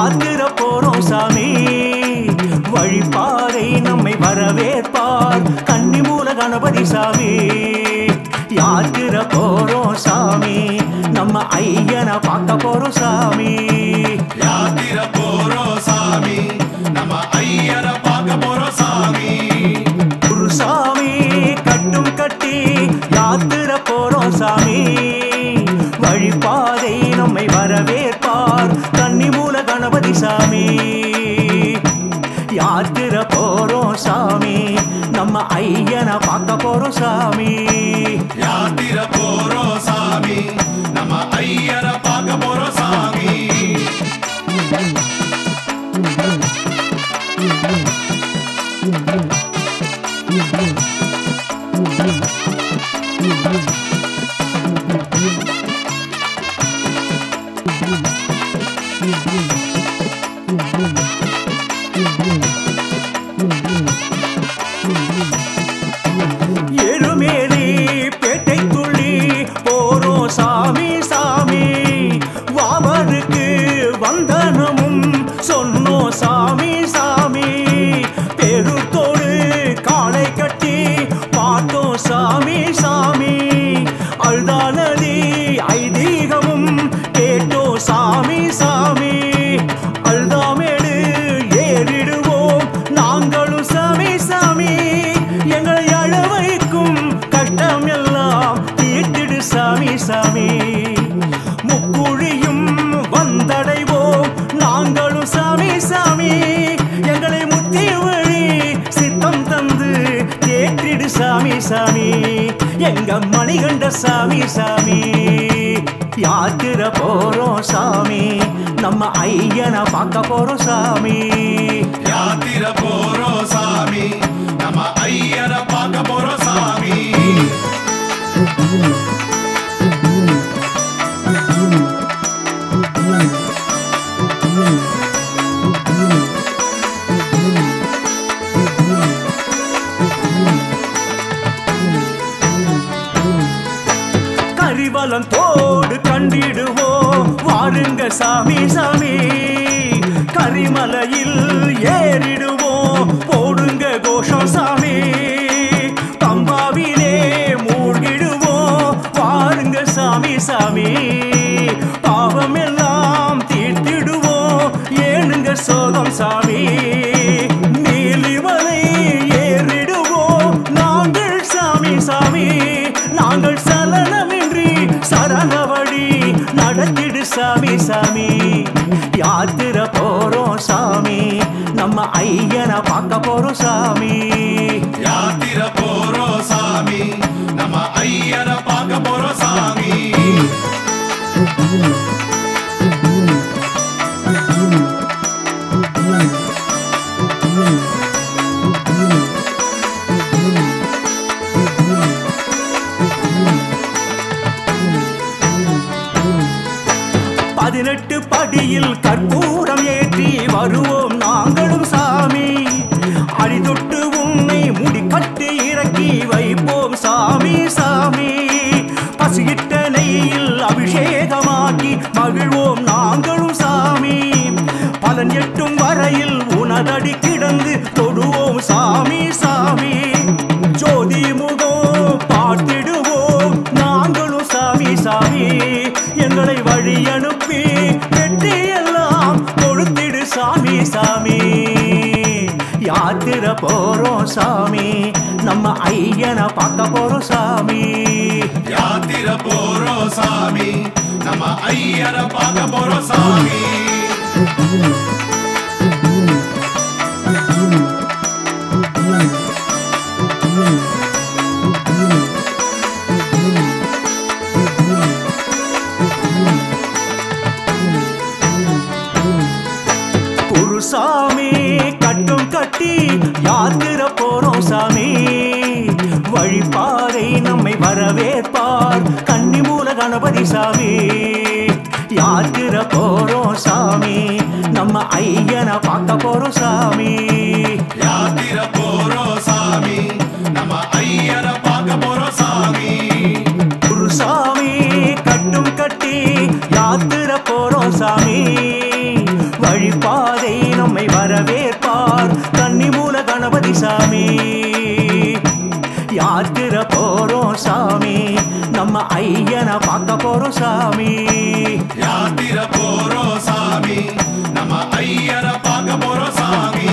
யாத்திரை போறோம் சாமி வழிபாதை நம்மை வரவேற்பார் கன்னிமூல கணபதி சாமி யாத்திரை போறோம் சாமி நம்ம ஐயனை பார்க்க போறோம் சாமி யாத்திரை போறோம் சாமி நம்ம ஐயனை பார்க்க போறோம் சாமி குருசாமி கட்டும் கட்டி யாத்திரை போறோம் சாமி வழிபாதை நம்மை வரவேற்பார் கன்னிமூல கணபதி சாமி யாத்திரை போறோம் சாமி நம்ம ஐயனை பார்க்க போறோம் சாமி யாத்திரை போறோம் சாமி நம்ம ஐயனை பார்க்க போறோம் சாமி எழுமேலி பேட்டைக்குள்ளி போறோம் சாமி சாமி வாவருக்கு வந்தனமும் சொன்னோம் சாமி சாமி பெருத்தோடு காலை கட்டி பார்த்தோம் சாமி சாமி அழுதானதி ஐதீகமும் கேட்டோம் சாமி சாமி அழுதாமேடு ஏறிடுவோம் நாங்களும் சாமி சாமி எங்களை அழவைக்கும் கஷ்டம் எல்லாம் தீர்த்திடு சாமி சாமி முக்குழியும் வந்தடைவோம் நாங்களும் சாமி சாமி எங்களை முத்தி வழி சித்தம் தந்து கேட்டிடு சாமி சாமி எங்க மணிகண்ட சாமி சாமி யாத்திரை போறோம் சாமி நம்ம ஐயனை பார்க்க போறோம் சாமி யாத்திரை போறோம் சாமி நம்ம ஐயனை பார்க்க போறோம் சாமி கரிவலம் தோடு கண்டிடுவோம் வாருங்க சாமி சாமி கரிமலையில் ஏறிடுவோம் போடுங்க கோஷம் சாமி பம்பாவிலே மூழ்கிடுவோம் வாருங்க சாமி சாமி பாவம் எல்லாம் தீர்த்திடுவோம் ஏனுங்க சோகம் சாமி நீலிமலை ஏறிடுவோம் நாங்கள் சாமி சாமி நாங்கள் சலனமின்றி சரணவழி நடத்திடு சாமி சாமி யாத்திரை போறோம் சாமி நம்ம ஐயனை பார்க்க போறோம் சாமி யாத்திரை போறோம் சாமி நம்ம ஐயனை பார்க்க போறோம் சாமி பதினெட்டு படியில் கற்பூரம் ஏற்றி வருவோம் நாங்களும் சாமி அடிதொட்டு உன்னை முடிக்கட்டு இறக்கி வைப்போம் சாமி சாமி பசியிட்ட நெய்யில் அபிஷேகமாக்கி மகிழ்வோம் நாங்களும் சாமி பலன் எட்டும் வரையில் உனதடி கிடந்து தொடுவோம் சாமி சாமி ஜோதி முகம் பார்த்திடுவோம் நாங்களும் சாமி சாமி எங்களை வழி அனுப்பி வெற்றி எல்லாம் கொடுத்திடு சாமி சாமி யாத்திரை போறோம் சாமி நம்ம ஐயனை பார்க்க போறோம் சாமி யாத்திரை போறோம் சாமி நம்ம ஐயனை பார்க்க போறோம் சாமி குருசாமி கட்டும் கட்டி யாத்திரை போறோம் சாமி வழிபாதை நம்மை வரவேற்பார் கன்னிமூல கணபதி சாமி யாத்திரை போறோம் சாமி நம்ம ஐயனை பார்க்க போறோம் சாமி யாத்திரை போறோம் சாமி நம்ம ஐயனை பார்க்க போறோம் சாமி குருசாமி கட்டும் கட்டி யாத்திரை போறோம் சாமி வழிபாதை சாமி யாத்திரை போறோம் சாமி நம்ம ஐயரை பார்க்க போறோம் சாமி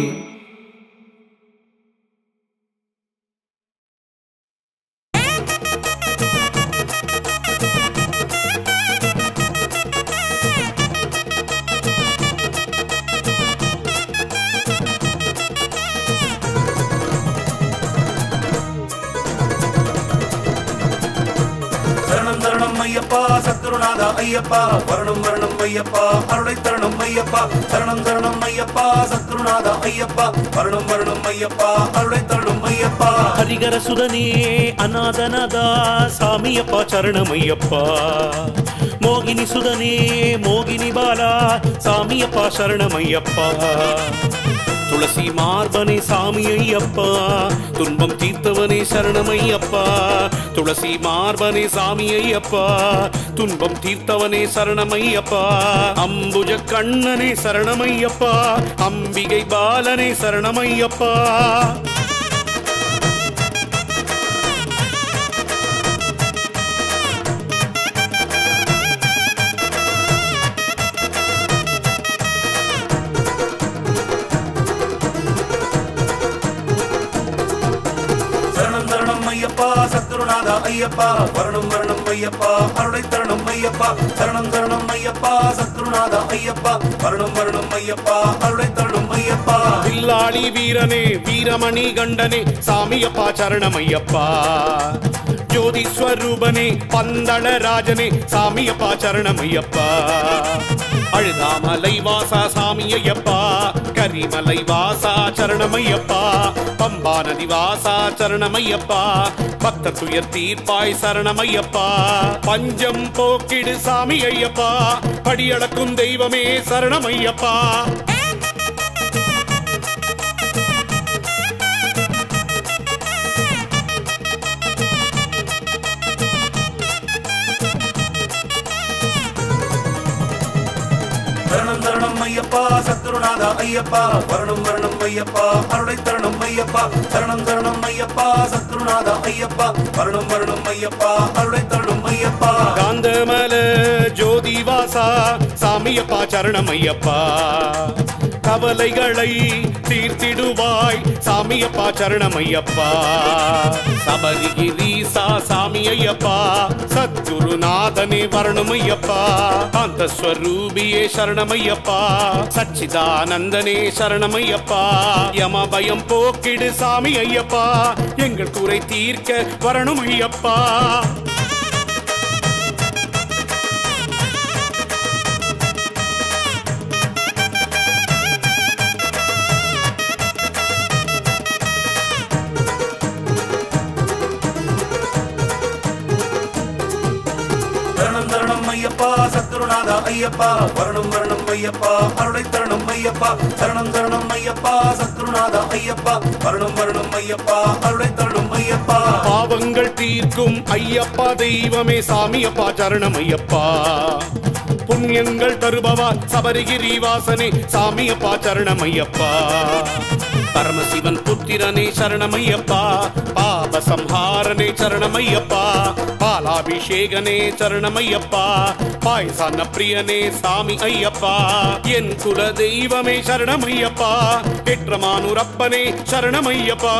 ஐயப்பா சத்ருநாத ஐயப்பா வரணம் வரணம் ஐயப்பா அருளை தரணம் ஐயப்பா சரணம் சரணம் ஐயப்பா சத்ருநாத ஐயப்பா வரணம் வரணம் ஐயப்பா அருளை தரணம் ஐயப்பா ஹரிகர சுதனே அநாதநாதா சாமியப்பா சரணம் ஐயப்பா மோகினி சுதனே மோகினி பாலா சாமியப்பா சரணம் ஐயப்பா துளசி மார்பனே சாமி ஐயப்பா துன்பம் தீர்த்தவனே சரணம் ஐயப்பா துளசி மார்பனே சாமி ஐயப்பா துன்பம் தீர்த்தவனே சரணம் ஐயப்பா அம்புஜ கண்ணனே சரணம் ஐயப்பா அம்பிகை பாலனே சரணம் ஐயப்பா சத்ருநாத ஐயப்பா வரணம் வரணம் ஐயப்பா அருளை தரணம் ஐயப்பா சரணம் சரணம் ஐயப்பா சத்ருநாத ஐயப்பா வரணம் வரணம் ஐயப்பா அருளை தரணம் ஐயப்பா வில்லாளி வீரனே வீரமணி கண்டனே சாமியப்பா சரணம் ஐயப்பா ஜோதி ஸ்வரூபனே பந்தள ராஜனே சாமியப்பா சரணம் ஐயப்பா அழுதாமலை வாசா சாமி ஐயப்பா கரிமலை வாசா சரணம் ஐயப்பா பம்பா நதி வாசா சரணம் ஐயப்பா பக்த துயர் தீர்ப்பாய் சரணம் ஐயப்பா பஞ்சம் போக்கிடு சாமி ஐயப்பா படியளக்கும் தெய்வமே சரணம் ஐயப்பா சரணம் சரணம் ஐயப்பா சத்ருநாத ஐயப்பா வரணம் வரணம் ஐயப்பா அருளை தரணம் ஐயப்பா சரணம் சரணம் ஐயப்பா சத்ருநாத ஐயப்பா வரணம் வரணம் ஐயப்பா அருளை தரணம் ஐயப்பா காந்தமல ஜோதி வாசா சாமியப்பா சரணம் ஐயப்பா கவலைகளை தீர்த்திடுவாய் சாமியப்பா சரணம் ஐயப்பா சபரிகிரீசா சாமி ஐயப்பா சத்குருநாதனே வரணும் ஐயப்பா காந்த ஸ்வரூபியே சரணம் ஐயப்பா சச்சிதானந்தனே சரணம் ஐயப்பா யம பயம் போக்கிடு சாமி ஐயப்பா எங்கள் குறை தீர்க்க வரணும் ஐயப்பா ஐயப்பா சத்ருநாத ஐயப்பா வரணம் வரணம் ஐயப்பா அருளை தரணம் ஐயப்பா சரணம் சரணம் ஐயப்பா சத்ருநாத ஐயப்பா வரணம் வரணம் ஐயப்பா அருளை தரணம் ஐயப்பா பாவங்கள் தீர்க்கும் ஐயப்பா தெய்வமே சாமியப்பா சரணம் ஐயப்பா புண்ணியங்கள் தருபவா சபரிகிரி வாசனே சாமியப்பா சரணம் ஐயப்பா பரமசிவன் புத்திரனே சரணமையப்பா பாப சம்ஹாரனே சரணமையப்பா பாலாபிஷேகனே சரணமையப்பா பாய்சான பிரியனே சாமி ஐயப்பா என் குல தெய்வமே சரணமையப்பா எற்றமானுரப்பனே சரணமையப்பா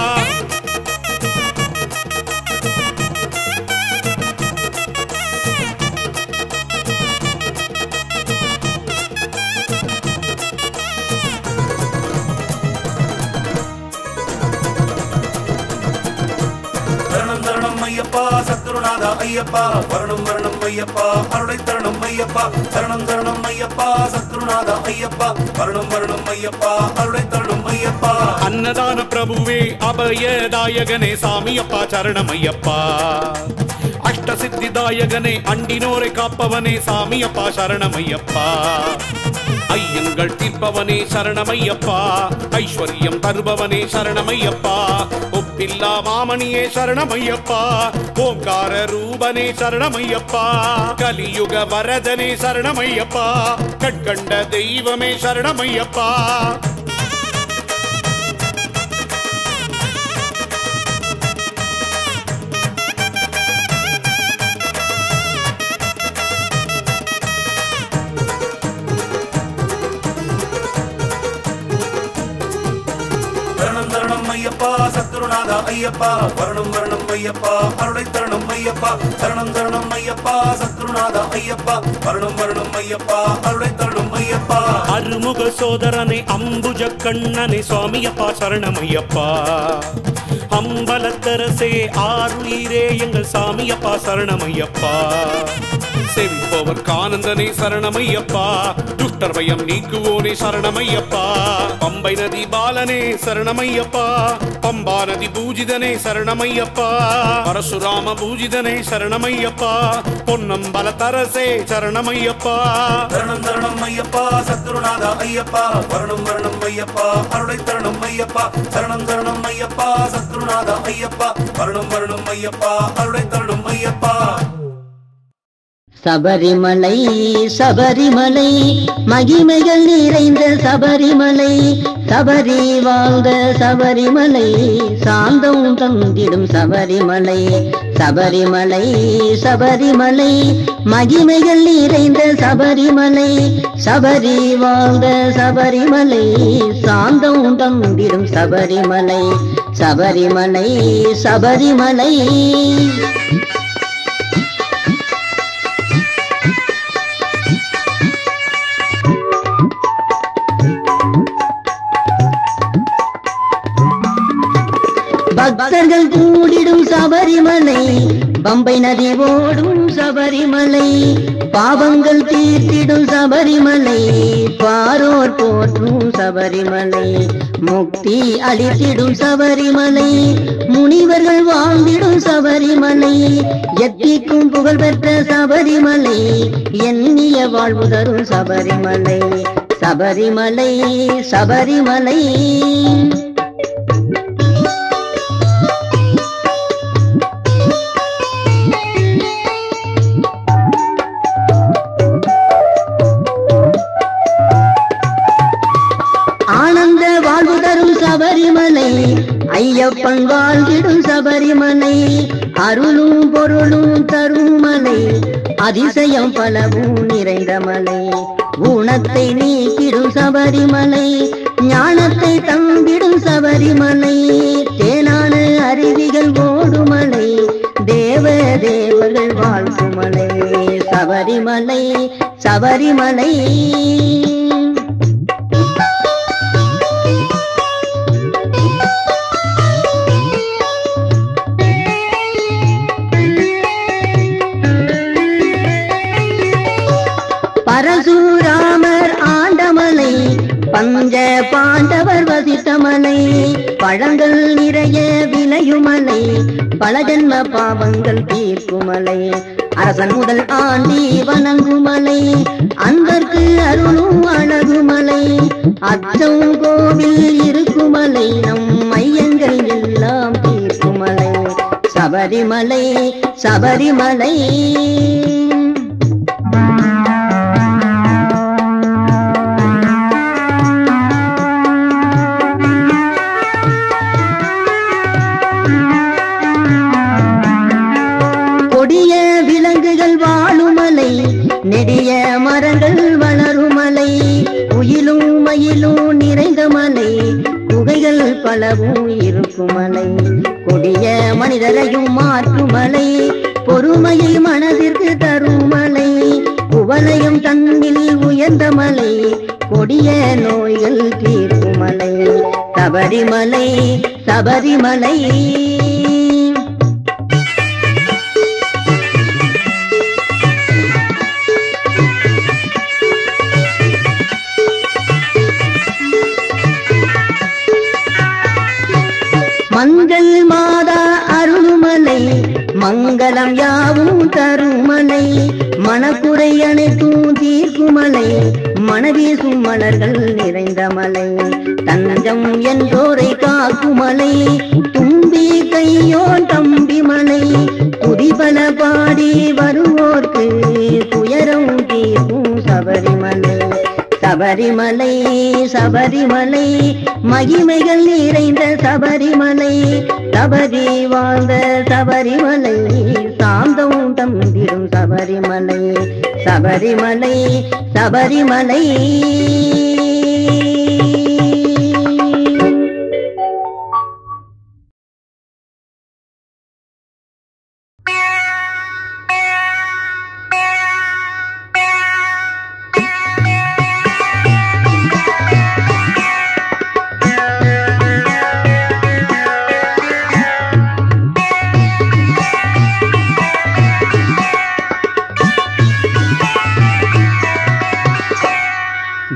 ஐயப்பா சத்ருநாத ஐயப்பா வரணம் வரணம் ஐயப்பா அருளை தரணம் ஐயப்பா சரணம் சரணம் ஐயப்பா சத்ருநாத ஐயப்பா வரணம் வரணம் ஐயப்பா அருளை தரணம் ஐயப்பா அன்னதான பிரபுவே அபயதாயகனே சாமியப்பா சரணம் ஐயப்பா அஷ்ட சித்திதாயகனே அண்டினோரை காப்பவனே சாமியப்பா சரணமையப்பா ஐயங்கள் தீர்ப்பவனே சரணமையப்பா ஐஸ்வர்யம் தருபவனே சரணமையப்பா ஒப்பில்லா மாமணியே சரணமையப்பா ஓங்கார ரூபனே சரணமையப்பா கலியுக வரதனே சரணமையப்பா கண்கண்ட தெய்வமே சரணமையப்பா ஐயப்பா சத்குருநாதா ஐயப்பா வரணும் வரணும் ஐயப்பா அருளை தரணும் ஐயப்பா சரணம் சரணம் ஐயப்பா சத்குருநாதா ஐயப்பா வரணும் வரணும் ஐயப்பா அருளை தரணும் ஐயப்பா அருமுக சோதரனை அம்புஜ கண்ணனை சுவாமியப்பா சரணமையப்பா அம்பலத்தரசே ஆருயிரே எங்கள் சாமியப்பா சரணமையப்பா சேவிப்பவர் கானந்தனே சரணமையப்பா துஷ்டர் பயம் நீக்குவோனே சரணமையப்பா பம்பை நதி பாலனே சரணமையப்பா பம்பா நதி பூஜிதனே சரணமையப்பா பரசுராம பூஜிதனே சரணமையப்பா பொன்னம்பல தரசே சரணமையப்பா தரணம் தரணம் ஐயப்பா சத்குருநாதா ஐயப்பா வரணும் வரணும் ஐயப்பா அருளை தரணும் ஐயப்பா சரணம் சரணம் ஐயப்பா சத்குருநாதா ஐயப்பா வரணும் வரணும் ஐயப்பா அருளை தரணும் ஐயப்பா சபரிமலை சபரிமலை மகிமைகள் நிறைந்த சபரிமலை சபரி வாழ்ந்த சபரிமலை சாந்தம் தந்திடும் சபரிமலை சபரிமலை சபரிமலை மகிமைகள் நிறைந்த சபரிமலை சபரி வாழ்ந்த சபரிமலை சாந்தம் தந்திடும் சபரிமலை சபரிமலை சபரிமலை பக்தர்கள் கூடிடும் சபரிமலை பம்பை நதி ஓடும் சபரிமலை பாவங்கள் தீர்த்திடும் சபரிமலை பாரோர் போற்றும் சபரிமலை முக்தி அளித்திடும் சபரிமலை முனிவர்கள் வாழ்ந்திடும் சபரிமலை எத்திக்கும் புகழ் பெற்ற சபரிமலை எண்ணிய வாழ்வு தரும் சபரிமலை சபரிமலை சபரிமலை சபரிமலை ஐயப்பன் வாழ்ந்திடும் சபரிமலை அருளும் பொருளும் தரும் மலை அதிசயம் பலவும் நிறைந்த மலை ஊனத்தை நீக்கிடும் சபரிமலை ஞானத்தை தந்திடும் சபரிமலை தேனான அருவிகள் ஓடுமலை தேவ தேவர்கள் வாழ்க்கும் மலை சபரிமலை சபரிமலை பரசுராமர் ஆண்டமலை பஞ்ச பாண்டவர் வசித்தமலை பழங்கள் நிறைய விளையுமலை பல ஜன்ம பாவங்கள் தீர்க்குமலை அரசன் முதல் ஆண்டி வணங்குமலை அன்பர்க்கு அருளும் அழகுமலை அச்சம் கோவில் இருக்குமலை நம் மையங்கள் எல்லாம் தீர்க்குமலை சபரிமலை சபரிமலை நெடிய மரங்கள் வளருமலை உயிலும் மயிலும் நிறைந்த மலை குகைகள் பலவும் இருக்குமலை கொடிய மனிதரையும் மாற்றுமலை பொறுமையை மனதிற்கு தருமலை குவலையும் தன்னில் உயர்ந்த மலை கொடிய நோய்கள் தீர்க்குமலை சபரிமலை சபரிமலை மஞ்சள் மாதா அருள்மலை மங்களம் யாவும் தருமலை மனக்குறை அனைத்தும் தீர்க்குமலை மனவீசும் மலர்கள் நிறைந்த மலை தஞ்சம் என்போரை காக்குமலை தும்பி கையோன் தம்பி மலை துதிபல பாடி வருவோர்க்கு துயரம் தீர்க்கும் சபரிமலை சபரிமலை சபரிமலை மகிமைகள் நிறைந்த சபரிமலை சபரி வாழ்ந்த சபரிமலை சாந்தம் தந்திடும் சபரிமலை சபரிமலை சபரிமலை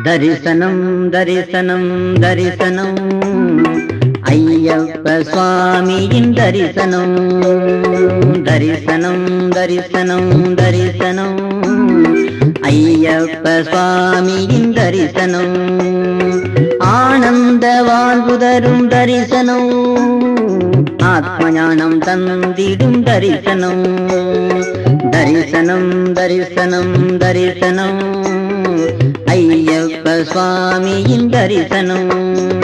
தரிசனம் தரிசனம் தரிசனம் ஐயப்ப சுவாமியின் தரிசனம் தரிசனம் தரிசனம் தரிசனம் ஐயப்ப சுவாமியின் தரிசனம் ஆனந்த வாழ்வு தரும் தரிசனம் ஆத்ம ஞானம் தந்திடும் தரிசனம் தரிசனம் தரிசனம் தரிசனம் ஐயப்ப சுவாமியின் தரிசனம்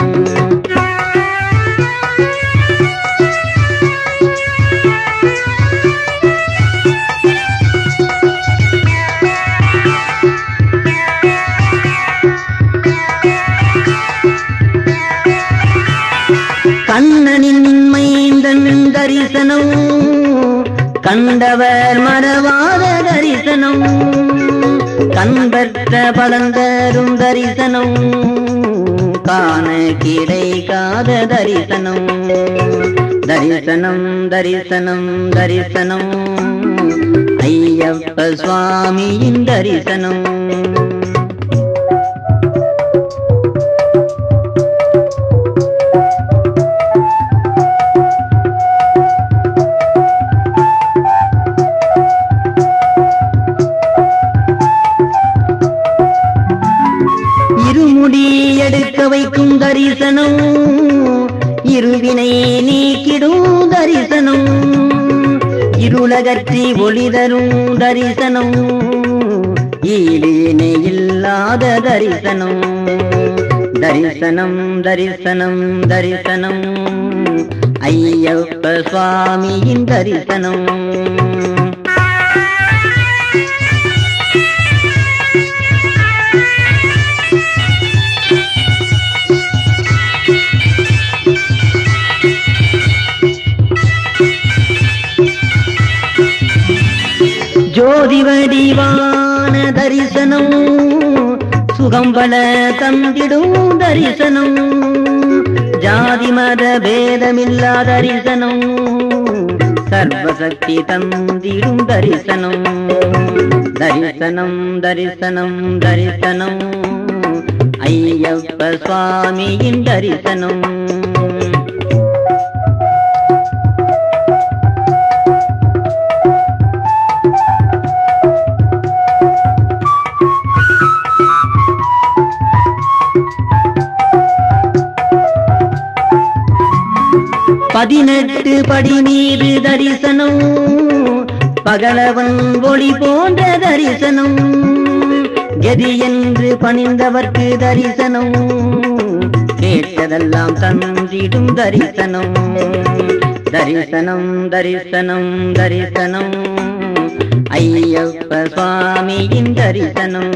கண்ணனின் மைந்தன் தரிசனம் கண்டவர் மறவாத தரிசனம் கண்பற்ற பலந்தரும் தரிசனம் காண கிடைக்காத தரிசனம் தரிசனம் தரிசனம் தரிசனம் ஐயப்ப சுவாமியின் தரிசனம் எடுக்க வைக்கும் தரிசனம் இருவினை நீக்கிடும் தரிசனம் இருளகற்றி ஒளி தரும் தரிசனம் ஈடினை இல்லாத தரிசனம் தரிசனம் தரிசனம் தரிசனம் ஐயப்ப சுவாமியின் தரிசனம் ஜோதி வடிவான தரிசனம் சுகம் பல தந்திடும் தரிசனம் ஜாதி மத பேதமில்லா தரிசனம் சர்வசக்தி தந்திடும் தரிசனம் தரிசனம் தரிசனம் தரிசனம் ஐயப்ப சுவாமியின் தரிசனம் பதினெட்டு படி மீது தரிசனம் பகலவன் ஒளி போன்ற தரிசனம் கதி என்று பணிந்தவர்க்கு தரிசனம் கேட்டதெல்லாம் தந்திடும் தரிசனம் தரிசனம் தரிசனம் தரிசனம் ஐயப்ப சுவாமியின் தரிசனம்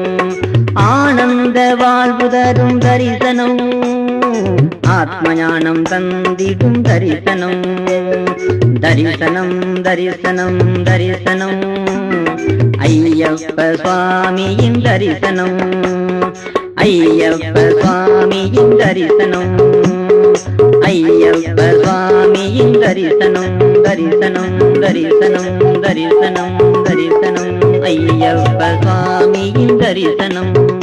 ஆனந்த வாழ்வு தரும் தரிசனம் ஆத்ம ஞானம் தந்திடும் தரிசனம் தரிசனம் தரிசனம் தரிசனம் ஐயப்ப சுவாமியின் தரிசனம் ஐயப்ப சுவாமியின் தரிசனம் ஐயப்ப சுவாமியின் தரிசனம் தரிசனம் தரிசனம் தரிசனம் தரிசனம் ஐயப்ப சுவாமியின் தரிசனம்